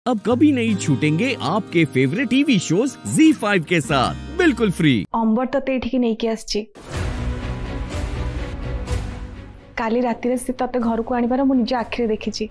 अब कभी नहीं छूटेंगे आपके फेवरेट टीवी शोज ZEE5 के साथ बिल्कुल फ्री। अंबर तते एठिकी नहीं कि आछि काली राति रे से तते घर को आनिबार मु निज आखिरे देखिछि।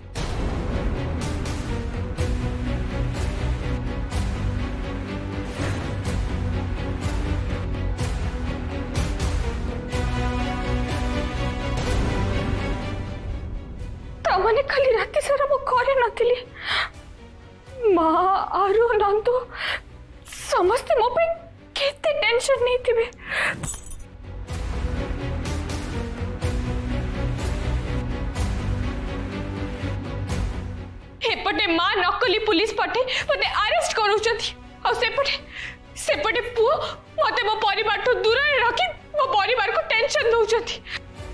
तमने खाली राति सारा मो घरे नथिली माँ आरु नंदू समस्ते मो पे केते टेंशन नहीं थिबे। एपटे माँ नकली पुलिस पठे मते अरेस्ट करूछथि आ सेपटे पुओ मते मो परिवार तो दूर रे रखी मो परिवार को टेंशन दउछथि।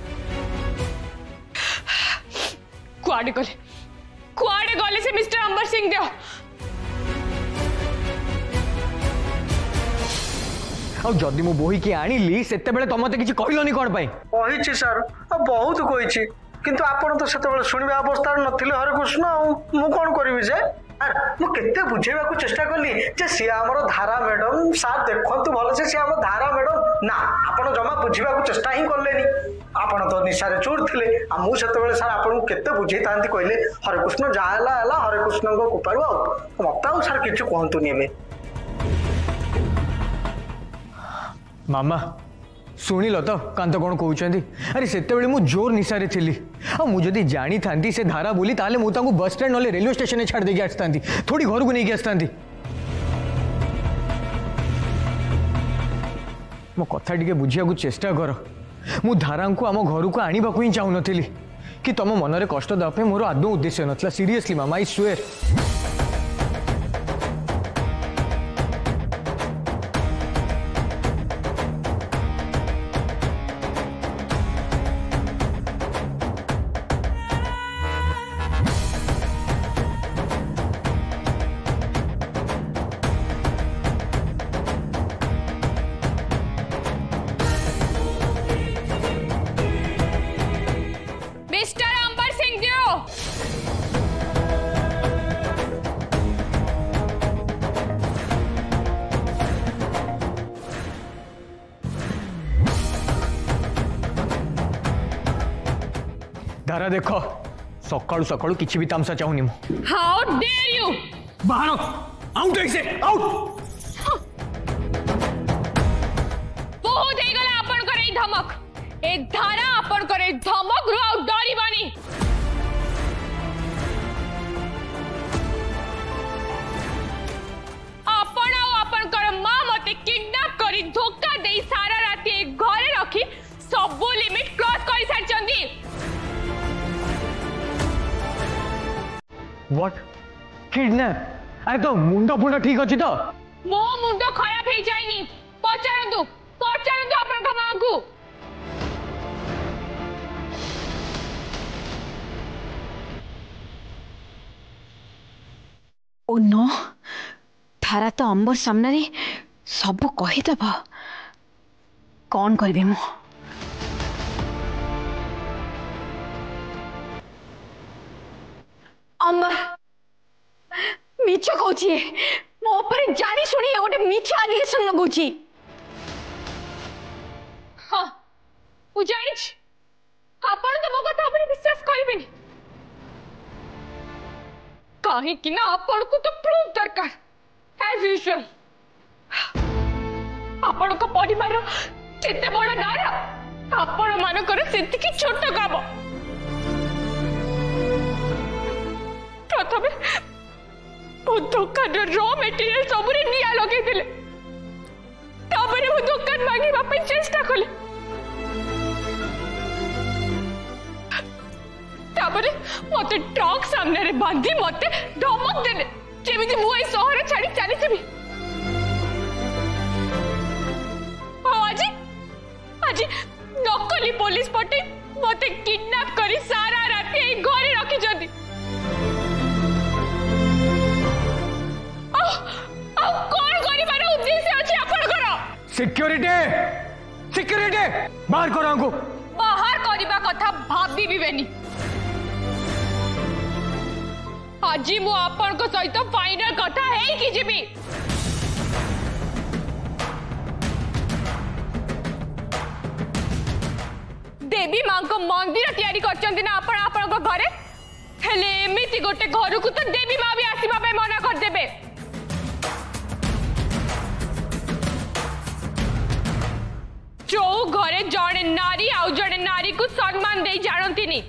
कुआडे गले से मिस्टर अंबर सिंह देव जदि मु बोही की आनिली सेते बेले तमते किछि कहलोनी कोन पई कहिछि सर बहुत कहिछि किंतु आपण तो सेते बेले सुनिबा अवस्था नथिले हरे कृष्ण मु कोन करबी जे मु केते बुझेबा को चेष्टा करली जे से हमर धारा मैडम सार देखंतु भलो से हमर धारा मैडम ना आपण जमा बुझेबा को चेष्टा ही करलेनी आपण तो निशारे चोर थिले आ मु सेते बेले सर आपण केते बुझेई तांती कहले हरे कृष्ण जायला हला हरे कृष्ण को कृपाळु आ मता सर किछु कहंतु नेबे मामा शुणिल तो कांत कौन कहते अरे से मु जोर निशारे थी मुझे जानी था से धारा बोली ताले मु तांको बस स्टैंड नले रेलवे स्टेशन छाड़ देके आसता थोड़ी घर को नहीं आसता मो कथा टिके बुझिया को चेष्टा कर मु धारा को आम घर को आने ही चाहू नी कि तुम मन में कष्ट देवाई मोर आदौ उद्देश्य नाला सीरियसली मामा आई स्वेयर। धारा देख सकाळु सकाळु किछि भी तामसा चाहूनी मु। हाउ डेयर यू बाहर आउट ऐसे आउट बहुत हे गला अपन करे धमक ए धारा अपन करे धमक रु आउ डरी बानी अपन कर मां मते किडनैप करी धोखा देई सारा राती घरे रखी सब लिमिट क्रॉस करि सारचंदी। व्हाट किडनैप अरे तो मुंडा फुंडा ठीक अछि तो मो मुंडो खराब हे जायनी पचारंदु अपन मां को ओ नो धारा तो अंबर सामने रे सब कहीदेव कौन करी मु अंबर मिछ कहूची मो पर जानी सुनी गोटे मिछ एलिगेशन लगौची। हां मु जानि आपण तो मो कथा पर विश्वास करिबेनी काहे कि ना आपण को तो प्रूफ दरकार एज यूजुअल आपण को परिवार केते बड़ नारा आपण मानकर सेति की छोट काम प्रथमे वो दुकान रॉ मटेरियल सब रे निया लगे दिले ताबरे वो दुकान मांगी बापे चेष्टा कले ताबरे मते ट्रक सामने रे बांधी मते धमक देले जेमिति मु ए शहर छाड़ी चली थबी आज नकली पुलिस पटे मते किडनैप करी सारा राती ए घरे रखी जदी सिक्योरिटी बाहर करो हमको बाहर करबा कथा भाबी भी बेनी आज मु आपण को सहित फाइनल कथा है कि जीवी देवी मां को मंदिर तैयारी करचंती ना आपण आपण को घरे हेले एमिति गोटे घर को तो देवी मां भी आसीबा पे मना कर देबे जो घरे जड़े नारी आउ जड़े नारी को सम्मान दे जानती नहीं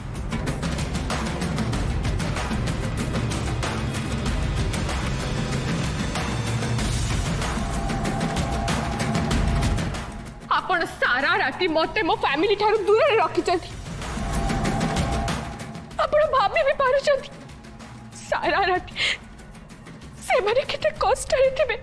आपण सारा राती मते मो फैमिली ठारू दूर रखी आपण भाभी भी पारुचंती सारा राती से माने केते कष्ट हेतिबे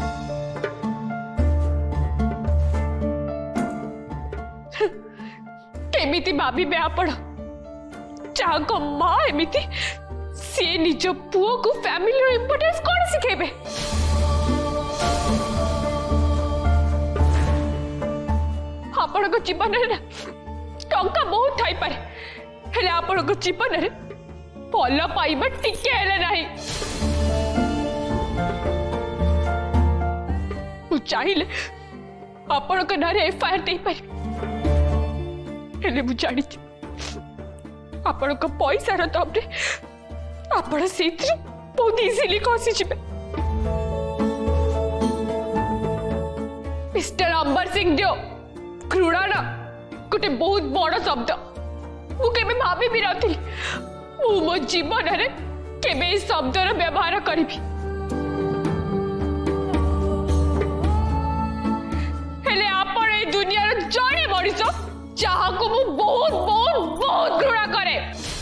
केमिति भाभी आपण चाको मां एमिति से निज पुओ को फैमिली इंपोर्टेंस कोन सिखेबे आपण को जीवन रे टंका बहुत थाई पारे हेले आपण को जीवन रे भल पाइबा टिके हेले नाही मु चाहिले आपण को नारे एफआईआर दे पारे हेले मु जानी आपण को पैसा रो तबरे आपण सेत्री बहुत इजीली कोसी जिबे मिस्टर अंबर सिंह जो क्रूड़ा ना गोटे बहुत बड़ शब्द मु केबे भाभी भी नथिली मु मो जीवन रे केबे इस शब्दर व्यवहार करिबी हेले आपण ए दुनिया रो जड़े मଣିଷ ଯାହାକୁ ମୁଁ ବହୁତ ବହୁତ ବହୁତ ଘୃଣା କରେ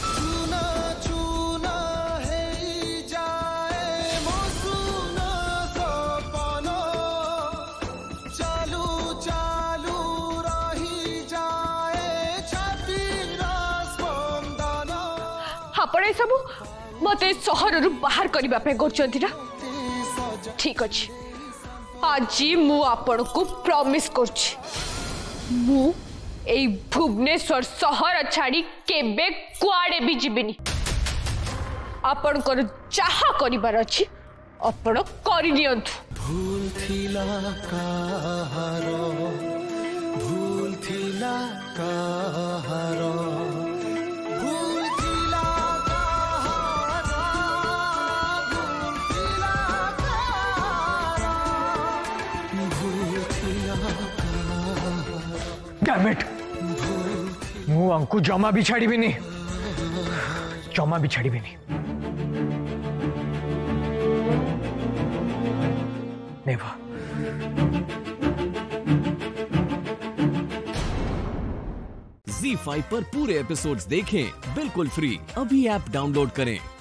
ଆପଣ ଏ ସବୁ ମତେ ସହରରୁ ବାହାର କରିବା ପାଇଁ କରୁଛନ୍ତି ନା ଠିକ ଅଛି ଆଜି ମୁଁ ଆପଣଙ୍କୁ ପ୍ରମିସ କରୁଛି ମୁଁ এই ভুবনেশ্বর শহর ছাড়ি কেবে কুয়াড়ে भी जीविनी आपणकर जहा करिबार अछि आपण करि नियंतु भूल थिला काहारो भूल थिला काहारो भूल थिला काहारो भूल थिला काहारो भूल थिला डैम इट मु अंकु जमा भी छाड़ी नहीं जमा भी छाड़ी नहीं नेवा ZEE5 पर पूरे एपिसोड्स देखें बिल्कुल फ्री। अभी ऐप डाउनलोड करें।